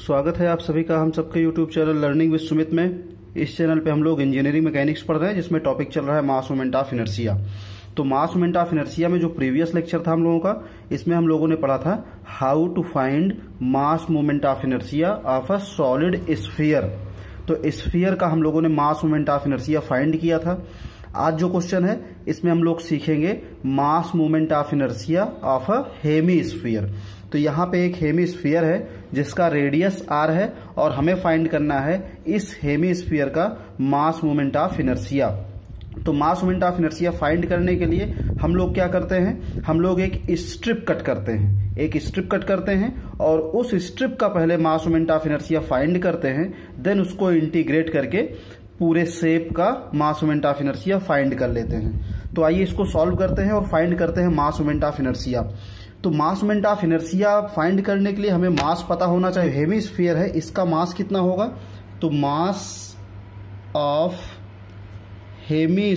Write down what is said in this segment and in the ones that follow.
स्वागत है आप सभी का हम सबके YouTube channel learning with Sumit में। इस चैनल पे हम लोग इंजीनियरिंग मैकेनिक्स पढ़ रहे हैं, जिसमें टॉपिक चल रहा है मास मोमेंट ऑफ इनर्शिया। तो मास मोमेंट ऑफ इनर्शिया में जो प्रीवियस लेक्चर था हम लोगों का, इसमें हम लोगों ने पढ़ा था how to find mass moment of inertia of a solid sphere. तो स्फीयर का हम लोगों ने mass moment of inertia find किया था। आज जो क्वेश्चन है इसमें हम लोग सीखेंगे mass moment of inertia of a hemisphere. तो यहाँ पे एक हेमी स्फीयर है जिसका रेडियस r है और हमें फाइंड करना है इस हेमी स्फीयर का मास मोमेंट ऑफ इनर्शिया। तो mass moment of inertia find करने के लिए हम लोग क्या करते हैं, हम लोग एक स्ट्रिप कट करते हैं। एक स्ट्रिप कट करते हैं और उस स्ट्रिप का पहले mass moment of inertia find करते हैं, देन उसको इंटीग्रेट करके पूरे शेप का mass moment of inertia find कर लेते हैं। तो आइए इसको सॉल्व करते हैं और फाइंड करते हैं मास मोमेंट ऑफ इनर्शिया। तो mass moment of inertia find करने के लिए हमें मास पता होना चाहिए। हेमी स्फीयर है, इसका मास कितना होगा, तो मास ऑफ हेमी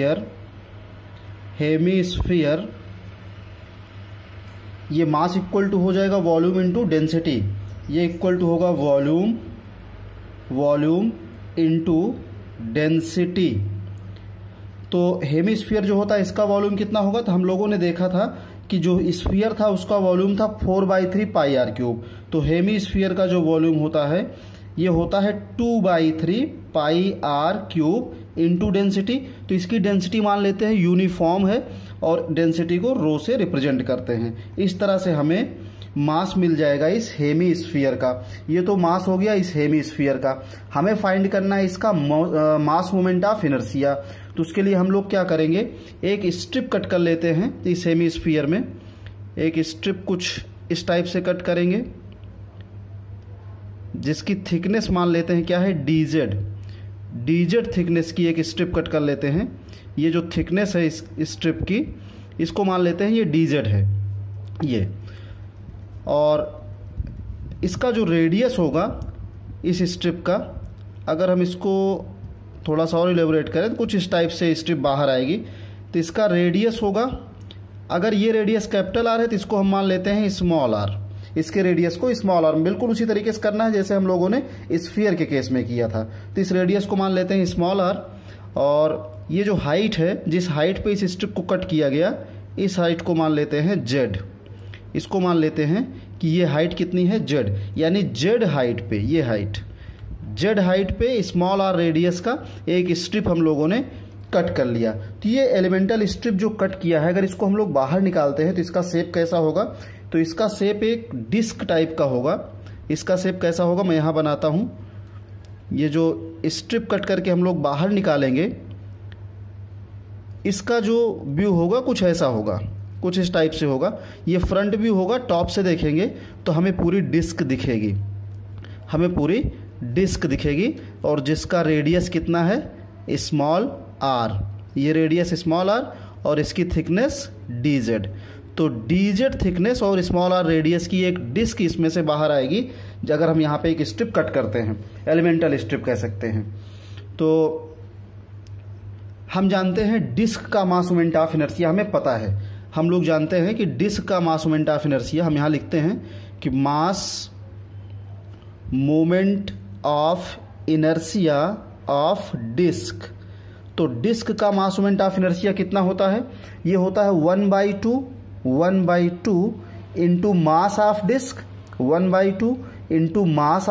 स्फीयर ये मास इक्वल टू हो जाएगा वॉल्यूम इनटू डेंसिटी। ये इक्वल टू होगा वॉल्यूम इनटू डेंसिटी। तो हेमी स्फीयर जो होता है इसका वॉल्यूम कितना होगा, तो हम लोगों ने देखा था कि जो स्फीयर था उसका वॉल्यूम था 4/3 पाई आर क्यूब। तो हेमी स्फीयर का जो वॉल्यूम होता है ये होता है 2/3 pi R cube into density. तो इसकी डेंसिटी मान लेते हैं यूनिफॉर्म है और डेंसिटी को रो से रिप्रेजेंट करते हैं। इस तरह से हमें मास मिल जाएगा इस हेमी स्फीयर का। ये तो मास हो गया इस हेमी स्फीयर का। हमें फाइंड करना है इसका मास मोमेंट ऑफ इनर्शिया। तो उसके लिए हम लोग क्या करेंगे, एक स्ट्रिप कट कर लेते हैं इस हेमी स्फीयर में। एक स्ट्रिप कुछ इस टाइप से कट करेंगे जिसकी थिकनेस मान लेते हैं क्या है, डीजेड थिकनेस की एक स्ट्रिप कट कर लेते हैं। ये जो थिकनेस है इस स्ट्रिप की, इसको मान लेते हैं ये डीजेड है ये। और इसका जो रेडियस होगा इस स्ट्रिप का, अगर हम इसको थोड़ा सा और इलेबोरेट करें तो कुछ इस टाइप से स्ट्रिप बाहर आएगी। तो इसका रेडियस होगा, अगर ये रेडियस कैपिटल आर है तो इसको हम मान लेते हैं स्मॉल आर। इसके रेडियस को स्मॉल आर बिल्कुल उसी तरीके से करना है जैसे हम लोगों ने स्फीयर के केस में किया था। तो इस रेडियस को मान लेते हैं स्मॉल आर। और ये जो हाइट है, जिस हाइट पे इस स्ट्रिप को कट किया गया, इस हाइट को मान लेते हैं जेड। इसको मान लेते हैं कि ये हाइट कितनी है, जेड, यानी जेड हाइट पे, ये हाइट जेड हाइट पे स्मॉल आर रेडियस का एक स्ट्रिप हम लोगों ने कट कर लिया। तो ये एलिमेंटल स्ट्रिप जो कट किया है, अगर इसको हम लोग बाहर निकालते हैं तो इसका शेप कैसा होगा, तो इसका शेप एक डिस्क टाइप का होगा। इसका शेप कैसा होगा, मैं यहाँ बनाता हूँ। ये जो स्ट्रिप कट करके हम लोग बाहर निकालेंगे, इसका जो व्यू होगा कुछ ऐसा होगा, कुछ इस टाइप से होगा। ये फ्रंट व्यू होगा, टॉप से देखेंगे तो हमें पूरी डिस्क दिखेगी, और जिसका रेडियस कितना है, स्मॉल आर। ये रेडियस स्मॉल आर और इसकी थिकनेस डीजेड। तो डीजेड थिकनेस और स्मॉल आर रेडियस की एक डिस्क इसमें से बाहर आएगी अगर हम यहाँ पे एक स्ट्रिप कट करते हैं, एलिमेंटल स्ट्रिप कह सकते हैं। तो हम जानते हैं डिस्क का मास मोमेंट ऑफ इनर्शिया हमें पता है। हम लोग जानते हैं कि डिस्क का मास मोमेंट ऑफ इनर्शिया, हम यहाँ लिखते हैं कि mass moment of inertia of disc. तो डिस्क का मास मोमेंट ऑफ इनर्शिया कितना होता है, ये होता है 1/2 into mass of disc, 1/2 into mass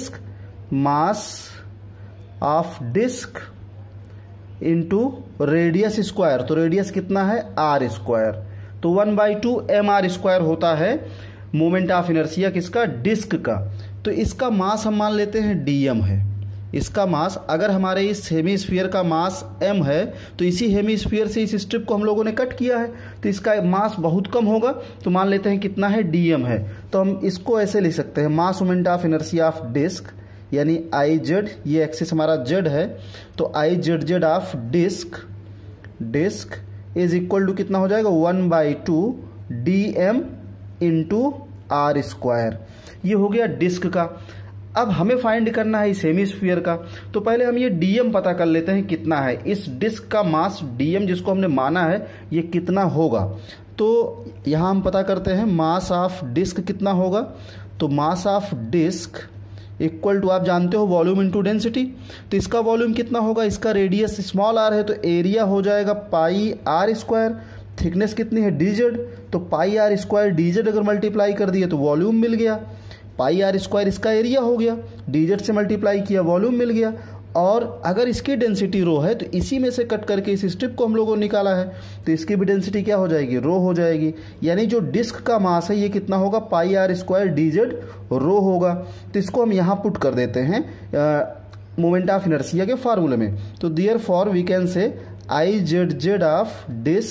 of disc into radius square. तो रेडियस कितना है, आर स्क्वायर। तो 1/2 mr² होता है मोमेंट ऑफ इनर्शिया किसका, डिस्क का। तो इसका मास हम मान लेते हैं dm है। इसका मास, अगर हमारे इस हेमी स्फीयर का मास m है तो इसी हेमी स्फीयर से इस स्ट्रिप को हम लोगों ने कट किया है, तो इसका मास बहुत कम होगा। तो मान लेते हैं कितना है, dm है। तो हम इसको ऐसे लिख सकते हैं, mass moment of inertia of disc यानी iz, ये एक्सिस हमारा z है, तो izz of disc is equal to कितना हो जाएगा, 1/2 dm इंटू आर स्क्वायर। ये हो गया डिस्क का। अब हमें फाइंड करना है इस हेमी स्फीयर का। तो पहले हम ये dm पता कर लेते हैं कितना है। इस डिस्क का मास dm जिसको हमने माना है ये कितना होगा। तो यहाँ हम पता करते हैं मास ऑफ डिस्क कितना होगा। तो mass of disc equal to, आप जानते हो वॉल्यूम इनटू डेंसिटी, तो इसका वॉल्यूम कितना होगा, इसका रेडियस स्मॉल आर है तो एरिया हो जाएगा पाई आर स्क्वायर, थिकनेस कितनी है dz, तो पाई आर स्क्वायर dz अगर मल्टीप्लाई कर दिया तो वॉल्यूम मिल गया, पाई आर स्क्वायर इसका एरिया हो गया, dz से मल्टीप्लाई किया वॉल्यूम मिल गया। और अगर इसकी डेंसिटी रो है तो इसी में से कट करके इस स्ट्रिप को हम लोगों ने निकाला है तो इसकी भी डेंसिटी क्या हो जाएगी, रो हो जाएगी। यानी जो डिस्क का मास है ये कितना होगा, pi R square dz rho होगा। तो इसको हम यहाँ पुट कर देते हैं मोमेंट ऑफ इनर्शिया के फार्मूले में। तो therefore we can say I Z Z of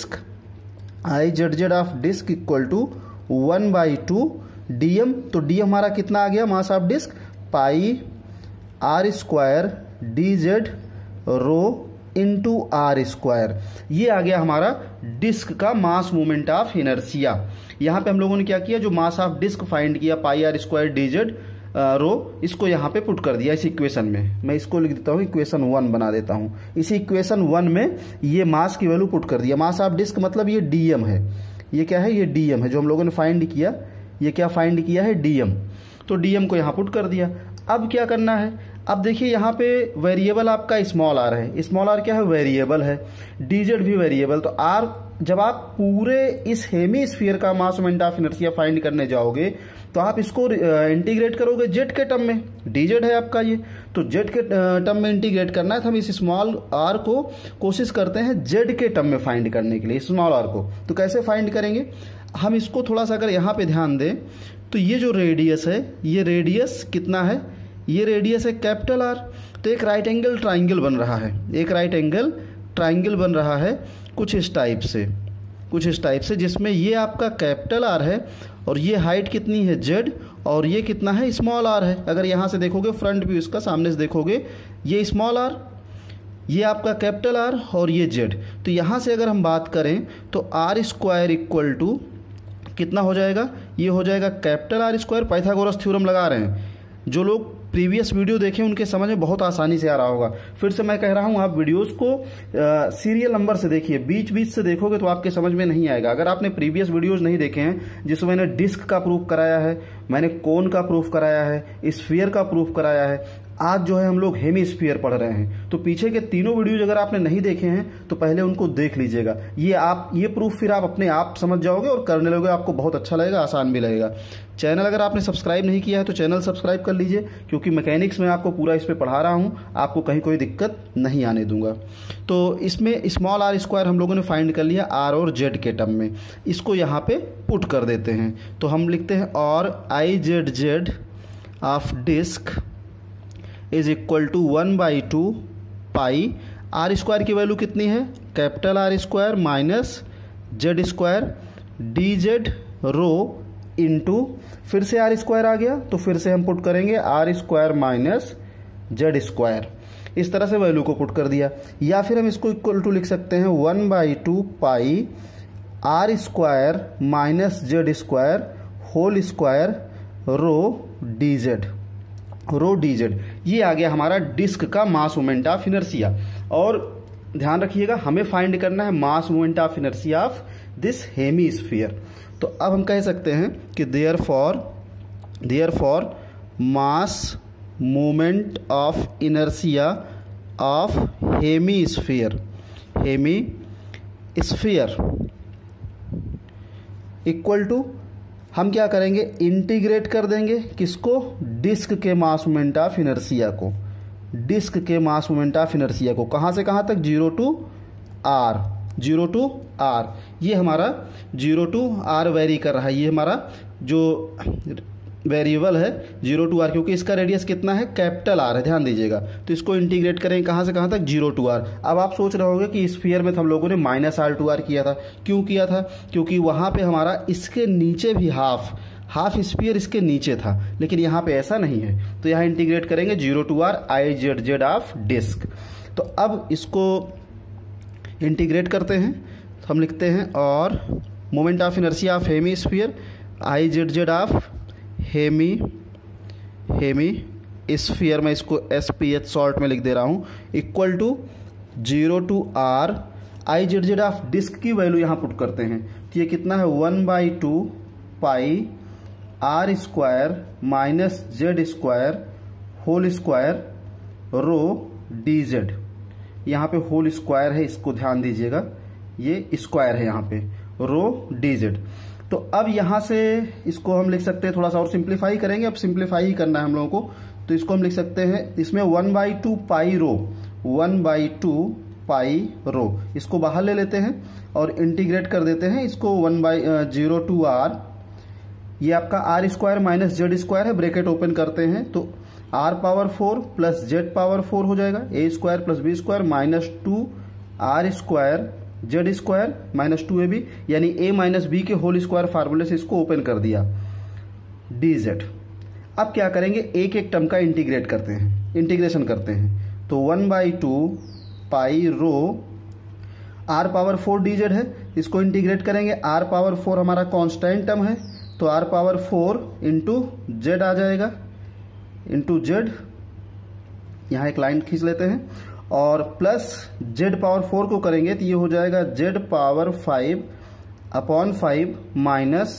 disc equal to 1/2 dm। तो d हमारा कितना आ गया, mass of disc, pi R square dz rho into R square. ये आ गया हमारा डिस्क का मास मोमेंट ऑफ इनर्शिया। यहाँ पे हम लोगों ने क्या किया, जो मास ऑफ डिस्क फाइंड किया pi R square dz rho, इसको यहाँ पे पुट कर दिया इस इक्वेशन में। मैं इसको लिख देता हूँ, इक्वेशन 1 बना देता हूँ। इसी इक्वेशन 1 में ये मास की वैल्यू पुट कर दिया। मास ऑफ डिस्क मतलब ये dm है, ये क्या है, ये dm है जो हम लोगों ने फाइंड किया। ये क्या फाइंड किया है, dm। तो dm को यहाँ पुट कर दिया। अब क्या करना है, अब देखिए यहाँ पे वेरिएबल आपका स्मॉल आर है। स्मॉल आर क्या है, वेरिएबल है, dz भी वेरिएबल। तो r, जब आप पूरे इस हेमी स्फीयर का mass moment of inertia find करने जाओगे तो आप इसको इंटीग्रेट करोगे जेड के टर्म में, dz है आपका ये, तो जेड के टर्म में इंटीग्रेट करना है। तो हम इस स्मॉल आर को कोशिश करते हैं जेड के टर्म में फाइंड करने के लिए, स्मॉल आर को। तो कैसे फाइंड करेंगे, हम इसको थोड़ा सा अगर यहाँ पे ध्यान दें तो ये जो रेडियस है, ये रेडियस कितना है, ये रेडियस है कैपिटल आर। तो एक राइट एंगल ट्राइंगल बन रहा है, एक राइट एंगल ट्राइंगल बन रहा है कुछ इस टाइप से, जिसमें ये आपका कैपिटल आर है और ये हाइट कितनी है जेड और ये कितना है, स्मॉल आर है। अगर यहाँ से देखोगे फ्रंट व्यू इसका, सामने से देखोगे ये स्मॉल आर, ये आपका कैपिटल आर और ये जेड। तो यहाँ से अगर हम बात करें तो आर स्क्वायर इक्वल टू कितना हो जाएगा, ये हो जाएगा capital R square. Pythagoras theorem लगा रहे हैं, जो लोग प्रीवियस वीडियो देखें उनके समझ में बहुत आसानी से आ रहा होगा। फिर से मैं कह रहा हूं, आप वीडियोस को सीरियल नंबर से देखिए, बीच बीच से देखोगे तो आपके समझ में नहीं आएगा। अगर आपने प्रीवियस वीडियोस नहीं देखे हैं, जिसमें मैंने डिस्क का प्रूफ कराया है, मैंने कोन का प्रूफ कराया है, स्फीयर का प्रूफ कराया है, आज जो है हम लोग हेमी स्फीयर पढ़ रहे हैं, तो पीछे के तीनों वीडियोज अगर आपने नहीं देखे हैं तो पहले उनको देख लीजिएगा। ये प्रूफ फिर आप अपने आप समझ जाओगे और करने लगोगे, आपको बहुत अच्छा लगेगा, आसान भी लगेगा। चैनल अगर आपने सब्सक्राइब नहीं किया है तो चैनल सब्सक्राइब कर लीजिए, क्योंकि मैकेनिक्स में आपको पूरा इस पर पढ़ा रहा हूँ, आपको कहीं कोई दिक्कत नहीं आने दूंगा। तो इसमें स्मॉल आर स्क्वायर हम लोगों ने फाइंड कर लिया आर और जेड के टर्म में, इसको यहाँ पे पुट कर देते हैं। तो हम लिखते हैं और I Z Z of disc is equal to 1/2 pi R square की वैल्यू कितनी है, capital R square minus Z square dz rho into, फिर से आर स्क्वायर आ गया तो फिर से हम पुट करेंगे R square minus Z square. इस तरह से वैल्यू को पुट कर दिया। या फिर हम इसको इक्वल टू लिख सकते हैं 1/2 pi R square minus Z square whole square rho dz। ये आ गया हमारा डिस्क का मास मोमेंट ऑफ इनर्शिया। और ध्यान रखिएगा, हमें फाइंड करना है mass moment of inertia of this hemisphere. तो अब हम कह सकते हैं कि therefore mass moment of inertia of hemisphere equal to, हम क्या करेंगे, इंटीग्रेट कर देंगे किसको, डिस्क के मास मोमेंट ऑफ इनर्शिया को, डिस्क के मास मोमेंट ऑफ इनर्शिया को। कहाँ से कहाँ तक, 0 टू r। ये हमारा 0 टू r वेरी कर रहा है, ये हमारा जो वेरिएबल है 0 टू r, क्योंकि इसका रेडियस कितना है, कैपिटल R है, ध्यान दीजिएगा। तो इसको इंटीग्रेट करें कहाँ से कहाँ तक, 0 टू r। अब आप सोच रहे होंगे कि स्फीयर में हम लोगों ने -r टू r किया था। क्यों किया था, क्योंकि वहाँ पे हमारा इसके नीचे भी हाफ स्फीयर इसके नीचे था, लेकिन यहाँ पे ऐसा नहीं है। तो यहाँ इंटीग्रेट करेंगे 0 to r I Z Z of disc. तो अब इसको इंटीग्रेट करते हैं, तो हम लिखते हैं और moment of inertia of hemisphere I Z Z of hemisphere, मैं इसको SPH शॉर्ट में लिख दे रहा हूँ, equal to 0 to r I Z Z of disc की वैल्यू यहाँ पुट करते हैं। तो ये कितना है, 1/2 pi R square minus Z square whole square rho D Z. यहाँ पे होल स्क्वायर है, इसको ध्यान दीजिएगा, ये स्क्वायर है यहाँ पे, रो डी जेड। तो अब यहां से इसको हम लिख सकते हैं, थोड़ा सा और सिंप्लीफाई करेंगे, अब सिंप्लीफाई ही करना है हम लोगों को, तो इसको हम लिख सकते हैं, इसमें 1/2 पाई रो, 1/2 पाई रो, इसको बाहर ले लेते हैं और इंटीग्रेट कर देते हैं इसको 1/0 टू आर, ये आपका R square minus Z square है, ब्रैकेट ओपन करते हैं तो R power 4 plus Z power 4 हो जाएगा, A square plus B square minus 2 R square Z square minus 2ab, यानी ए माइनस बी के होल स्क्वायर फार्मूले से इसको ओपन कर दिया, डी जेड। अब क्या करेंगे, एक एक टर्म का इंटीग्रेट करते हैं, इंटीग्रेशन करते हैं, तो 1/2 pi rho R power 4 D Z है, इसको इंटीग्रेट करेंगे, आर पावर 4 हमारा कांस्टेंट टर्म है, तो आर पावर 4 इंटू जेड आ जाएगा, इंटू जेड, यहां एक लाइन खींच लेते हैं, और प्लस जेड पावर 4 को करेंगे तो ये हो जाएगा Z power 5/5 minus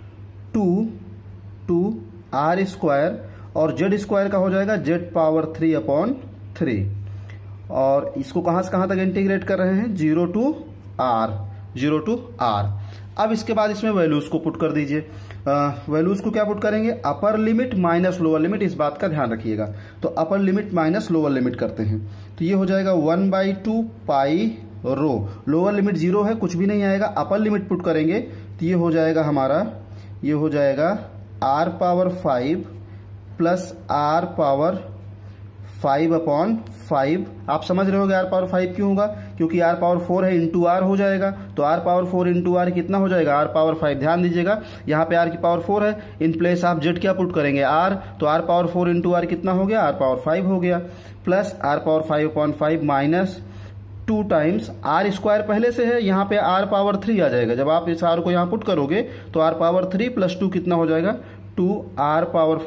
2 R square, और जेड स्क्वायर का हो जाएगा जेड पावर 3/3, और इसको कहां से कहां तक इंटीग्रेट कर रहे हैं, 0 टू आर। अब इसके बाद इसमें वैल्यूज को पुट कर दीजिए, वैल्यूज को क्या पुट करेंगे, upper limit minus lower limit, इस बात का ध्यान रखिएगा, तो upper limit minus lower limit करते हैं, तो ये हो जाएगा 1/2 पाई रो, लोअर लिमिट 0 है, कुछ भी नहीं आएगा, अपर लिमिट पुट करेंगे तो ये हो जाएगा हमारा, ये हो जाएगा R power 5 plus R power 5/5, आप समझ रहे होगे आर पावर 5 क्यों होगा, क्योंकि आर पावर 4 है, इंटू आर हो जाएगा, तो आर पावर 4 इंटू आर कितना हो जाएगा, आर पावर 5। ध्यान दीजिएगा यहाँ पे आर की पावर 4 है, इन प्लेस आप जेड क्या पुट करेंगे, आर, तो आर पावर 4 इंटू आर कितना हो गया, आर पावर 5 हो गया, plus R power 5/5 minus 2 times R square पहले से है, यहाँ पे आर पावर 3 आ जाएगा, जब आप इस आर को यहाँ पुट करोगे तो आर पावर 3 प्लस 2 कितना हो जाएगा, 2 आर पावर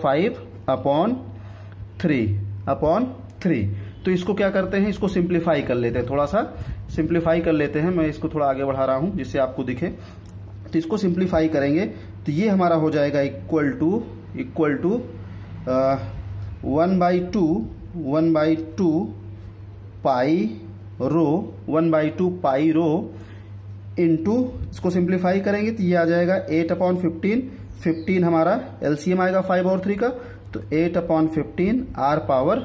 5/3। तो इसको क्या करते हैं, इसको सिंप्लीफाई कर लेते हैं, थोड़ा सा सिंप्लीफाई कर लेते हैं, मैं इसको थोड़ा आगे बढ़ा रहा हूं जिससे आपको दिखे, तो इसको सिंप्लीफाई करेंगे तो ये हमारा हो जाएगा equal to 1/2 pi rho, 1/2 pi rho into, इसको सिंप्लीफाई करेंगे तो ये आ जाएगा 8/15, 15 हमारा एलसीएम आएगा 5 और 3 का, तो 8/15 आर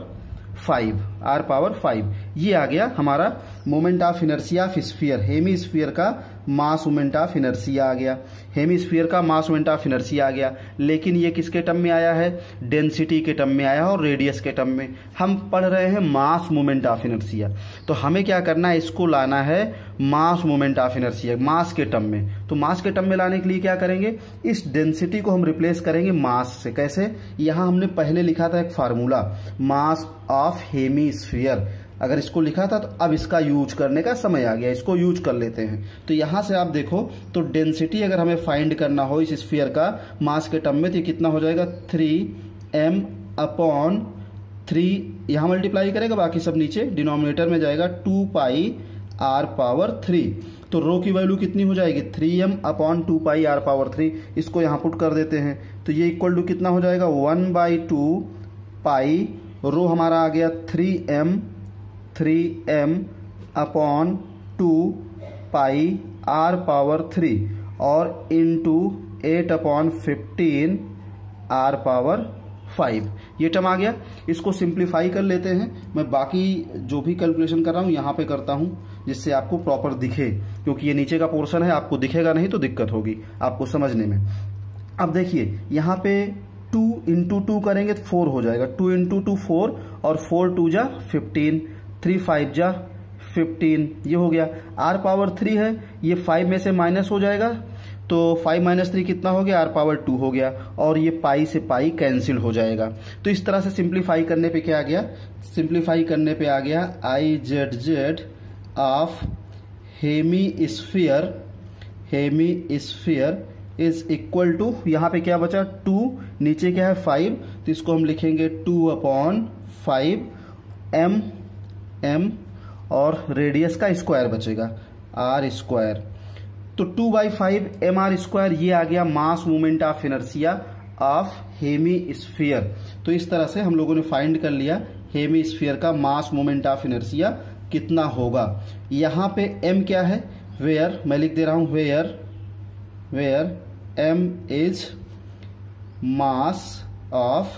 पावर 5, ये आ गया हमारा moment of inertia of sphere, hemisphere का मास मोमेंट ऑफ इनर्शिया आ गया, हेमी स्फीयर का मास मोमेंट ऑफ इनर्शिया आ गया। लेकिन ये किसके टर्म में आया है, डेंसिटी के टर्म में आया है और रेडियस के टर्म में। हम पढ़ रहे हैं मास मोमेंट ऑफ इनर्शिया, तो हमें क्या करना है, इसको लाना है mass moment of inertia, mass के टर्म में। तो मास के टर्म में लाने के लिए क्या करेंगे, इस डेंसिटी को हम रिप्लेस करेंगे मास से। कैसे, यहां हमने पहले लिखा था एक formula, mass of hemisphere, अगर इसको लिखा था तो अब इसका यूज करने का समय आ गया, इसको यूज कर लेते हैं। तो यहां से आप देखो तो डेंसिटी अगर हमें फाइंड करना हो इस स्फीयर का मास के टर्म में, तो कितना हो जाएगा, 3m/3, यहां मल्टीप्लाई करेगा, बाकी सब नीचे डिनोमिनेटर में जाएगा, 2 पाई आर पावर 3। तो रो की वैल्यू कितनी हो जाएगी, 3m/2 पाई आर पावर 3, इसको यहां पुट कर देते हैं, तो ये इक्वल टू कितना हो जाएगा, 1/2 पाई रो हमारा आ गया 3m/2 पाई आर पावर 3 और इंटू 8/15 आर पावर 5, ये टर्म आ गया। इसको सिंप्लीफाई कर लेते हैं, मैं बाकी जो भी कैलकुलेशन कर रहा हूं यहां पे करता हूं जिससे आपको प्रॉपर दिखे, क्योंकि ये नीचे का पोर्शन है, आपको दिखेगा नहीं तो दिक्कत होगी आपको समझने में। अब देखिए यहां पे 2 इंटू 2 करेंगे तो 4 हो जाएगा, 2 इंटू 2 4 और 4 2 जा 15, 3 5 जा 15, ये हो गया। आर पावर 3 है, ये 5 में से माइनस हो जाएगा, तो 5 - 3 कितना हो गया, आर पावर 2 हो गया, और ये पाई से पाई कैंसिल हो जाएगा। तो इस तरह से सिंप्लीफाई करने पे क्या आ गया, सिंप्लीफाई करने पे आ गया IZZ of hemisphere is equal to, यहां पे क्या बचा 2, नीचे क्या है 5, तो इसको हम लिखेंगे 2/5 m और रेडियस का स्क्वायर बचेगा r स्क्वायर, तो 2/5 mr स्क्वायर, ये आ गया mass movement of inertia of hemisphere. तो इस तरह से हम लोगों ने फाइंड कर लिया हेमीस्फीयर का मास मोमेंट ऑफ इनर्शिया कितना होगा। यहाँ पे m क्या है, वेयर, मैं लिख दे रहा हूं where m is mass of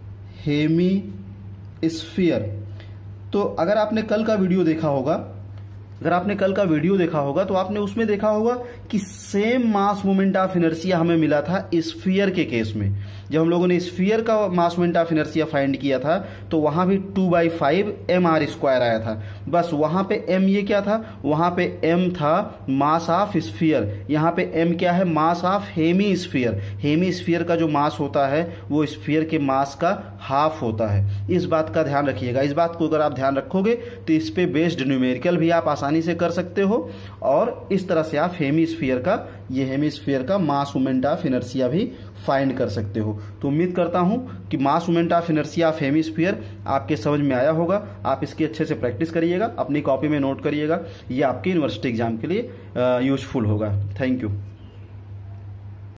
hemisphere. तो अगर आपने कल का वीडियो देखा होगा तो आपने उसमें देखा होगा कि same mass moment of inertia हमें मिला था स्फीयर के केस में। जब हम लोगों ने स्फीयर का mass moment of inertia find किया था तो वहां भी 2/5 mr² आया था। बस वहां पे m ये क्या था, वहां पे m था मास ऑफ स्फीयर, यहाँ पे m क्या है, मास ऑफ हेमीस्फीयर। हेमीस्फीयर का जो मास होता है वो स्फीयर के मास का हाफ होता है। इस बात का ध्यान रखिएगा। इस बात को अगर आप ध्यान रखोगे तो इस पे बेस्ड न्यूमेरिकल भी आप आसानी से कर सकते हो और इस तरह से आप हेमीस्फीयर का मास मोमेंट ऑफ इनर्शिया भी फाइंड कर सकते हो। तो उम्मीद करता हूं कि mass moment of inertia of hemisphere आपके समझ में आया होगा। आप इसकी अच्छे से प्रैक्टिस करिएगा, अपनी कॉपी में नोट करिएगा, ये आपके यूनिवर्सिटी एग्जाम के लिए यूजफुल होगा। Thank you.